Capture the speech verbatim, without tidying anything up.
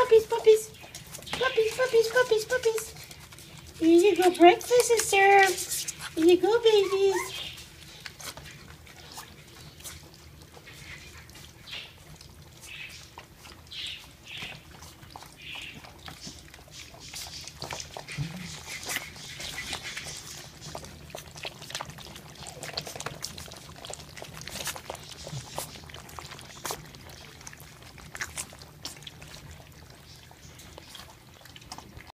puppies, puppies. Puppies, puppies, puppies, puppies. Here you go. Breakfast is served. Here you go, babies.